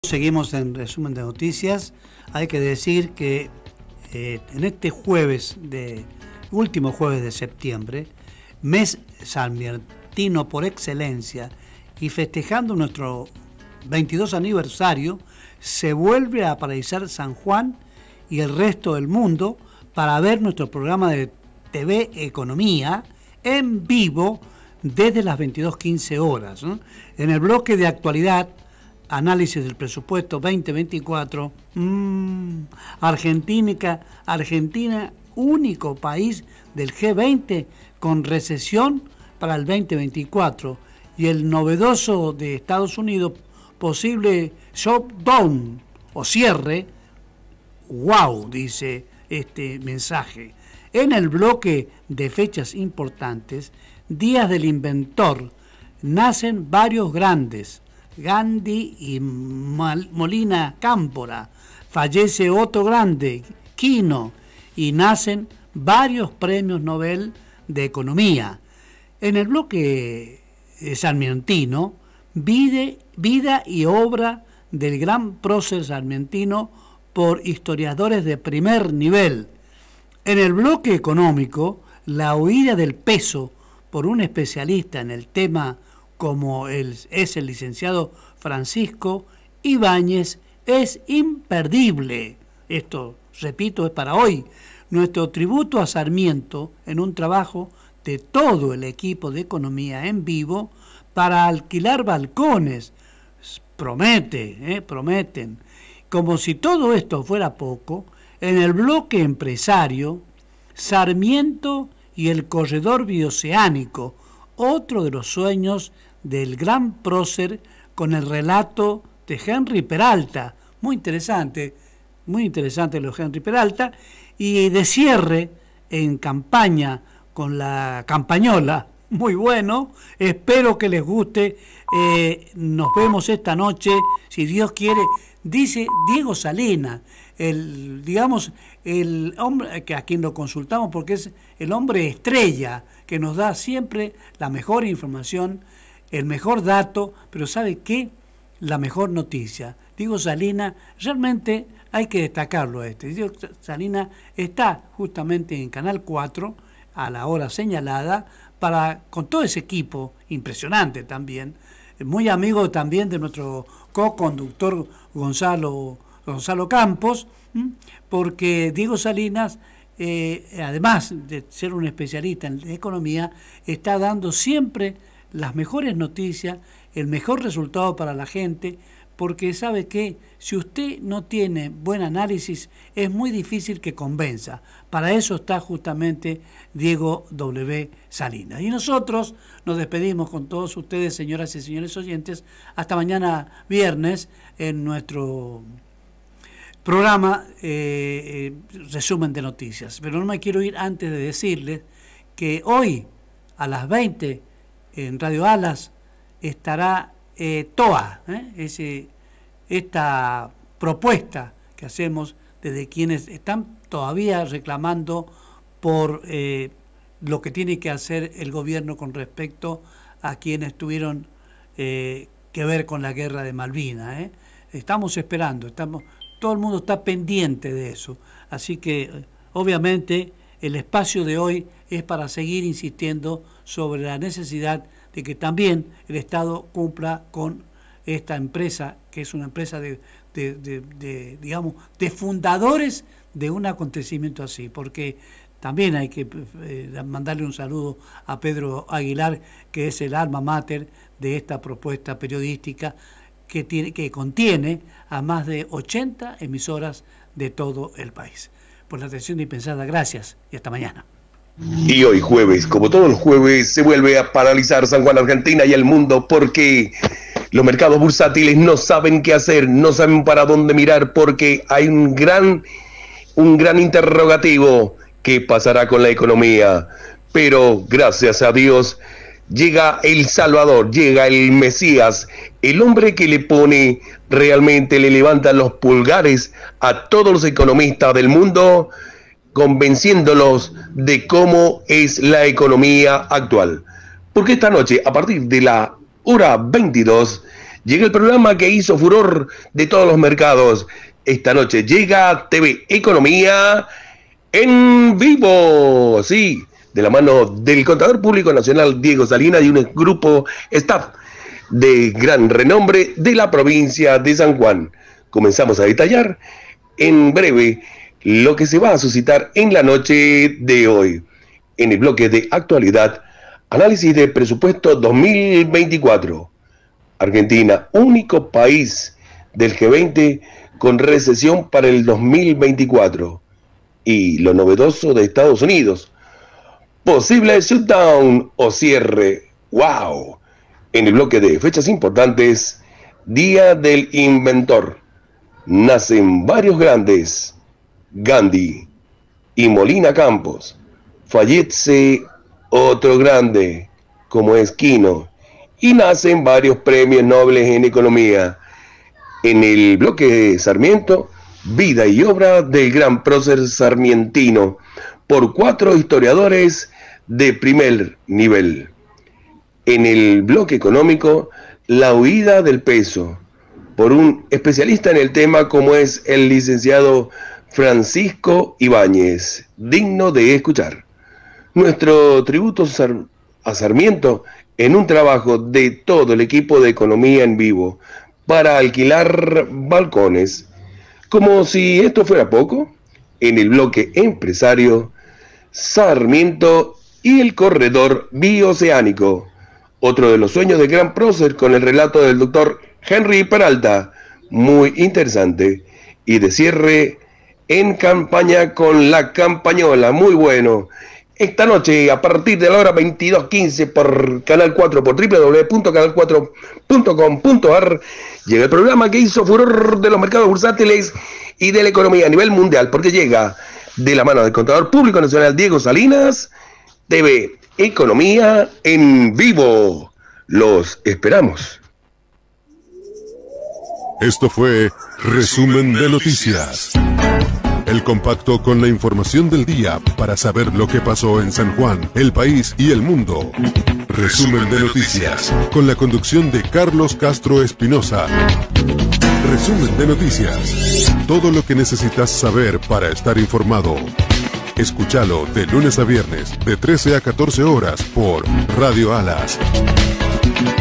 seguimos en resumen de noticias. Hay que decir que en este último jueves de septiembre, mes sarmientino por excelencia, y festejando nuestro 22 aniversario, se vuelve a paralizar San Juan y el resto del mundo para ver nuestro programa de TV Economía en vivo desde las 22:15 horas, ¿no? En el bloque de actualidad, análisis del presupuesto 2024, Argentina, único país del G20 con recesión para el 2024, y el novedoso de Estados Unidos, posible shutdown o cierre. ¡Wow!, dice este mensaje. En el bloque de fechas importantes, días del inventor, nacen varios grandes. Gandhi y Molina Cámpora, fallece otro grande, Quino, y nacen varios premios Nobel de Economía. En el bloque sarmientino, vida y obra del gran prócer sarmientino por historiadores de primer nivel. En el bloque económico, la huida del peso por un especialista en el tema como es el licenciado Francisco Ibáñez es imperdible. Esto, repito, es para hoy. Nuestro tributo a Sarmiento en un trabajo de todo el equipo de economía en vivo para alquilar balcones. Prometen. Como si todo esto fuera poco, en el bloque empresario, Sarmiento y el corredor bioceánico, otro de los sueños del gran prócer, con el relato de Henry Peralta. Muy interesante lo de Henry Peralta. Y de cierre en campaña con la campañola. Muy bueno, espero que les guste. Nos vemos esta noche, si Dios quiere. Dice Diego Salinas, el hombre a quien lo consultamos porque es el hombre estrella que nos da siempre la mejor información, el mejor dato, pero ¿sabe qué? La mejor noticia. Diego Salinas, realmente hay que destacarlo Diego Salinas está justamente en Canal 4 a la hora señalada con todo ese equipo impresionante también, muy amigo también de nuestro co-conductor Gonzalo Campos, porque Diego Salinas, además de ser un especialista en economía, está dando siempre las mejores noticias, el mejor resultado para la gente, porque sabe que si usted no tiene buen análisis, es muy difícil que convenza. Para eso está justamente Diego W. Salinas. Y nosotros nos despedimos con todos ustedes, señoras y señores oyentes, hasta mañana viernes en nuestro programa Resumen de Noticias. Pero no me quiero ir antes de decirles que hoy a las 20 en Radio Alas estará TOA, esta propuesta que hacemos desde quienes están todavía reclamando por lo que tiene que hacer el gobierno con respecto a quienes tuvieron que ver con la guerra de Malvinas. Estamos esperando, todo el mundo está pendiente de eso. Así que, obviamente, el espacio de hoy es para seguir insistiendo sobre la necesidad de que también el Estado cumpla con esta empresa, que es una empresa de fundadores de un acontecimiento así, porque también hay que mandarle un saludo a Pedro Aguilar, que es el alma mater de esta propuesta periodística que contiene a más de 80 emisoras de todo el país. Por la atención dispensada, gracias y hasta mañana. Y hoy jueves, como todos los jueves, se vuelve a paralizar San Juan, Argentina y el mundo, porque los mercados bursátiles no saben qué hacer, no saben para dónde mirar, porque hay un gran interrogativo: ¿qué pasará con la economía? Pero gracias a Dios llega el Salvador, llega el Mesías, el hombre que le levanta los pulgares a todos los economistas del mundo, convenciéndolos de cómo es la economía actual. Porque esta noche, a partir de la hora 22, Llega el programa que hizo furor de todos los mercados. Esta noche llega TV Economía en vivo, sí, de la mano del Contador Público Nacional Diego Salinas y un grupo staff de gran renombre de la provincia de San Juan. Comenzamos a detallar en breve lo que se va a suscitar en la noche de hoy. En el bloque de actualidad, análisis de presupuesto 2024. Argentina, único país del G20 con recesión para el 2024. Y lo novedoso de Estados Unidos, posible shutdown o cierre. ¡Wow! En el bloque de fechas importantes, Día del Inventor. Nacen varios grandes, Gandhi y Molina Campos. Fallece otro grande, como es Quino, y nacen varios premios nobles en economía. En el bloque de Sarmiento, vida y obra del gran prócer sarmientino, por 4 historiadores de primer nivel. En el bloque económico, la huida del peso, por un especialista en el tema como es el licenciado Francisco Ibáñez, digno de escuchar. Nuestro tributo a Sarmiento en un trabajo de todo el equipo de economía en vivo para alquilar balcones. Como si esto fuera poco, en el bloque empresario, Sarmiento y el corredor bioceánico, otro de los sueños del gran prócer con el relato del doctor Henry Peralta, muy interesante, y de cierre en campaña con la campañola, muy bueno. Esta noche, a partir de la hora 22:15 por Canal 4, por www.canal4.com.ar, llega el programa que hizo furor de los mercados bursátiles y de la economía a nivel mundial, porque llega de la mano del Contador Público Nacional Diego Salinas, TV Economía en vivo. Los esperamos. Esto fue Resumen de Noticias. El compacto con la información del día para saber lo que pasó en San Juan, el país y el mundo. Resumen de Noticias, con la conducción de Carlos Castro Espinosa. Resumen de Noticias. Todo lo que necesitas saber para estar informado. Escúchalo de lunes a viernes, de 13 a 14 horas, por Radio Alas.